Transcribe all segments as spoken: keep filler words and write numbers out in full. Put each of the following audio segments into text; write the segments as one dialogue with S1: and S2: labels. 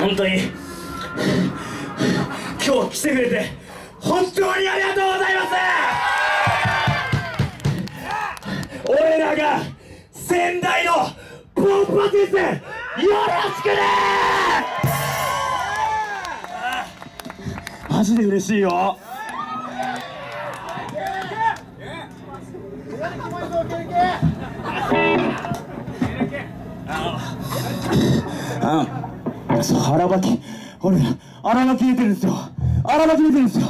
S1: 本当に今日来てくれて本当にありがとうございます。俺らが仙台のポンパです。よろしくね。マジで嬉しいよ。あのそう荒ばき俺荒ばき出てるんですよ。荒ばき出てるんですよ。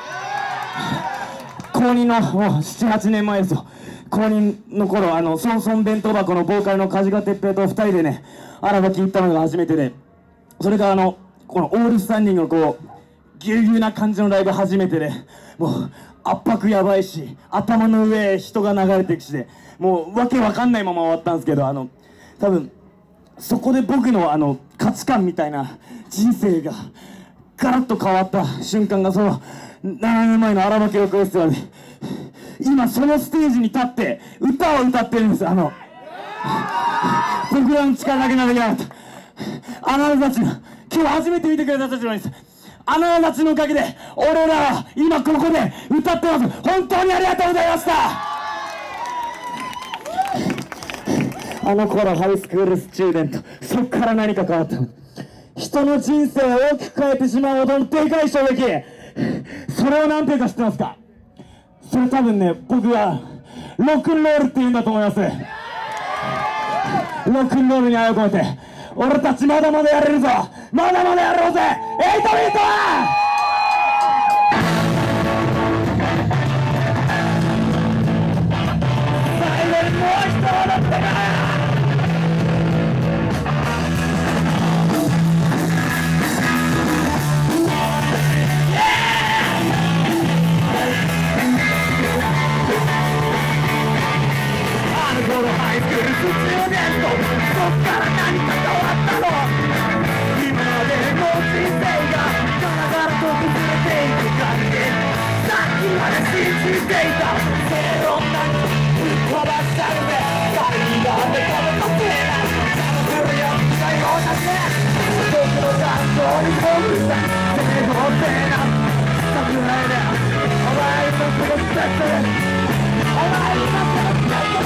S1: 公認のもうななはちねんまえですよ。公認の頃あのソンソン弁当箱のボーカルの梶賀哲平とふたりでね荒ばき行ったのが初めてで、それがあのこのオールスタンディングのこうぎゅうぎゅうな感じのライブ初めてで、もう圧迫やばいし頭の上人が流れていくしで、もうわけわかんないまま終わったんですけど、あの多分そこで僕のあの価値観みたいな人生がガラッと変わった瞬間がそのななねんまえの荒ばきロックフェスティバルで、今そのステージに立って歌を歌ってるんです。あの僕らの力だけなだけなかった、あなたたちの今日初めて見てくれた人たちのです。あなたたちのおかげで俺らは今ここで歌ってます。本当にありがとうございました。あの頃ハイスクールスチューデント、そっから何か変わったの。人の人生を大きく変えてしまうほどのでかい衝撃、それを何ていうか知ってますか？それ多分ね、僕はロックンロールって言うんだと思います。ロックンロールに愛を込めて俺たちまだまだやれるぞ、まだまだやろうぜ、エイトビートは最後にもう一踊ってからハイスクールスチューデント、そっから何か変わったの。今までの人生がガラガラと崩れていく感じ、さっきまで信じていた正論なんかぶっ飛ばしちゃうぜ。最後までこの時計なんか邪魔するようなようなね、僕の感情にほぐした正当性な侍だよ。お前のこのステップ、お前のこのステップ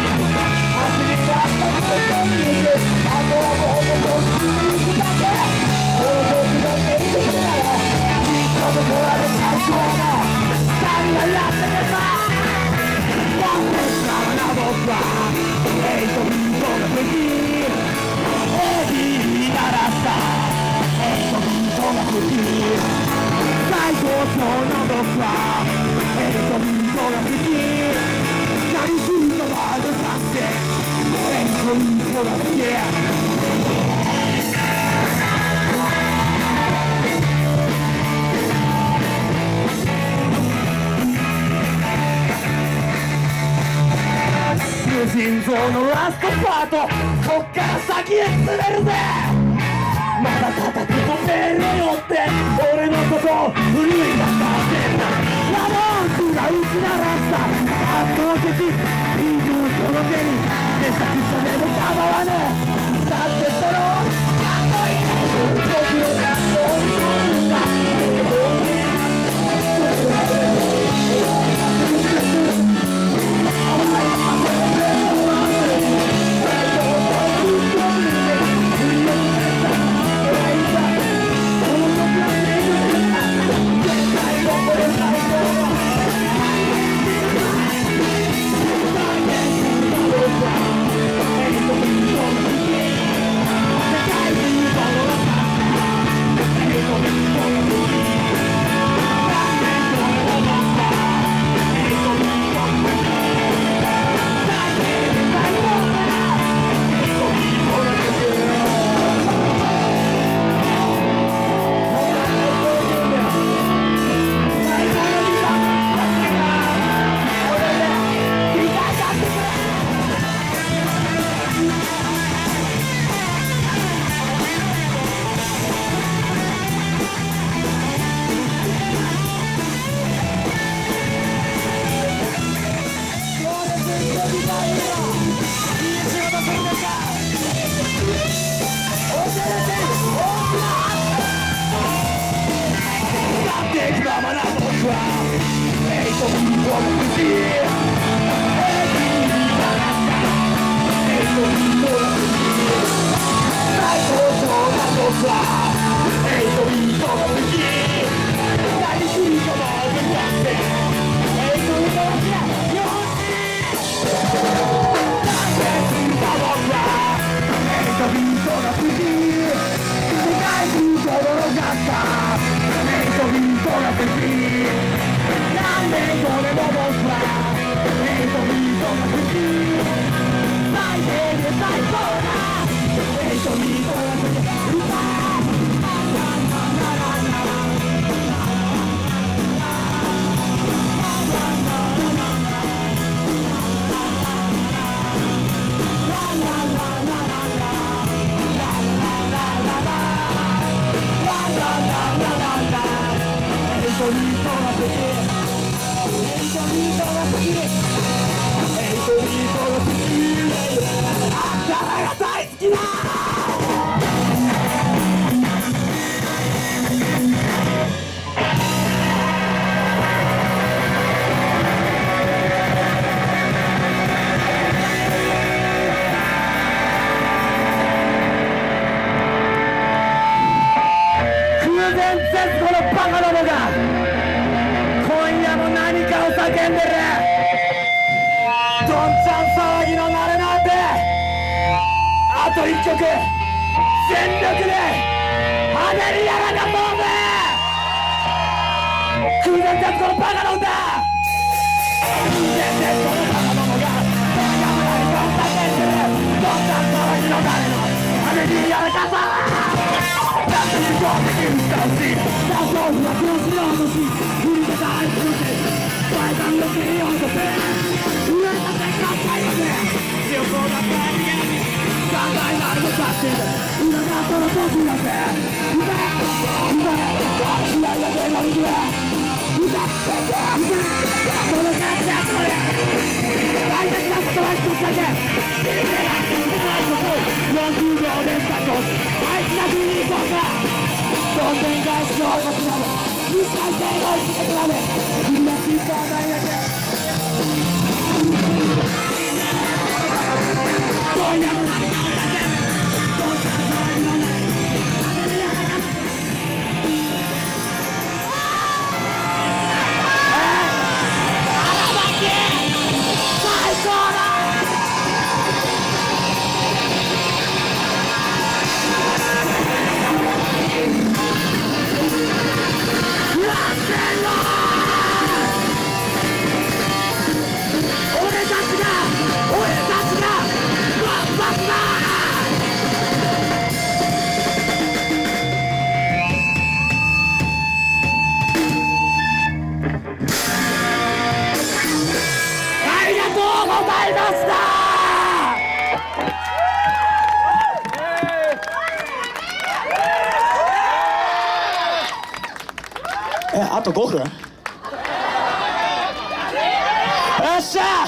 S1: 最高潮の僕はエイトビートが好き、何するのもあるさってエイトビートが好き。心臓のラストパート、こっから先へ進めるぜ。まだ固く止めるよって俺のことを振り出したってんだ。ラモンスが打ち鳴らした圧倒的イーグルその手にめちゃくちゃでも構わねえ。だってそのかっこいい僕の感動に乗るんだ。 叫んでる。どんちゃん騒ぎの鳴れなんてあと一曲全力で派手にやらかそうぜ。空前絶後のバカの歌、空前絶後のバカ者がバカ村にどん叫んでる。どんちゃん騒ぎの鳴れの派手にやらかそう。だって向こう的に歌うしダンスオフは黒しようとし振り方あいつのせ前段よけようとせ上だってかっこいいよね。強そうだったら逃げに考えないのかって裏がその時だぜ。うめうめ試合だけのにくれ歌ってけその感じやつまで大切なことは一つだけ死に目がついてないことよんじゅうびょうでスタートあいつだけに行こうか。どんでん返しのこちらで一回生の一撃まで振り出し一本ないだけ今夜も何かもだけどんちゃん騒ぎのない当てにやがら荒巻最高だ。
S2: え、あとごふん？よっしゃ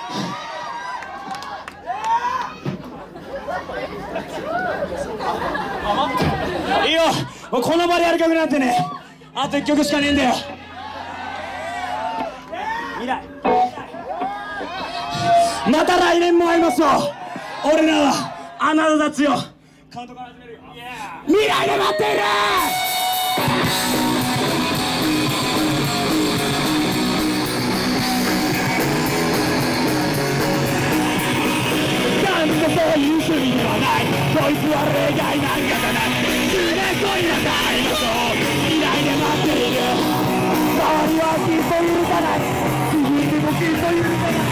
S2: ー！いいよ、もうこの場でやる曲なんてね、あといっきょくしかねえんだよ。未来また来年も会いますよ。俺らはあなたたちをカウントから始めるよ。未来で待っている。そういう趣味ではない。こいつは例外なんかじゃなくて数年後にまた会いましょう。未来で待っている。周りはきっと許さない。続いてもきっと許さない。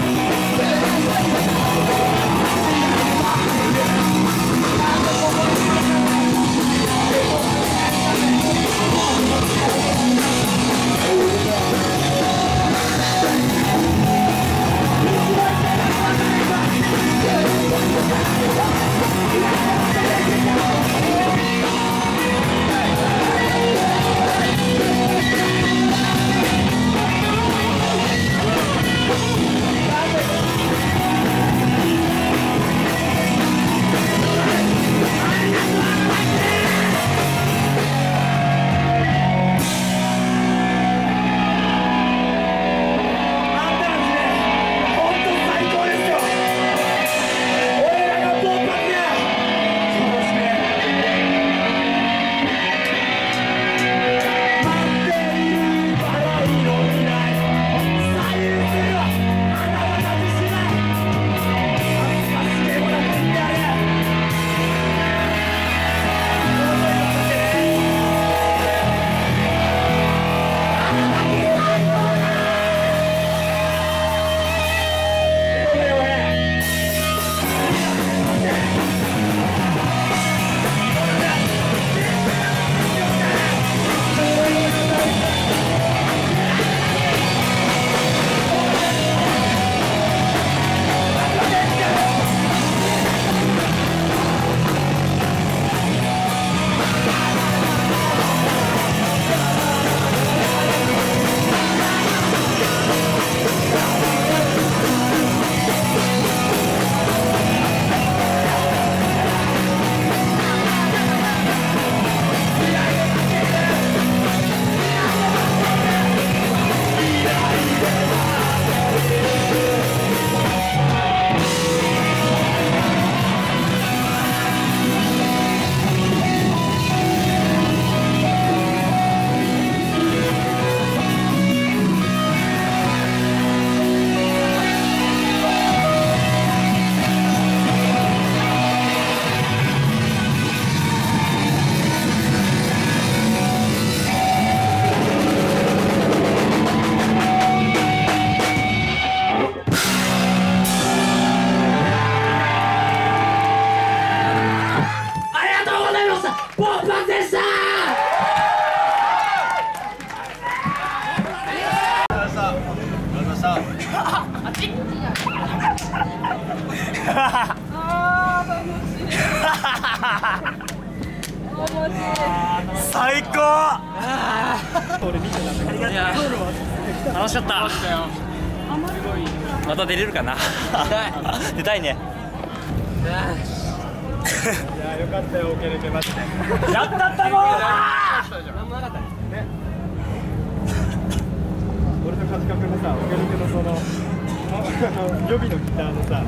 S2: 最高。楽しかった。また出れるかな。出たいね。いやよかったよ、オケ抜けました。やったったもん。なんもなかったね。俺とカジカ君のさ、オケ抜けのその予備のギターのさ、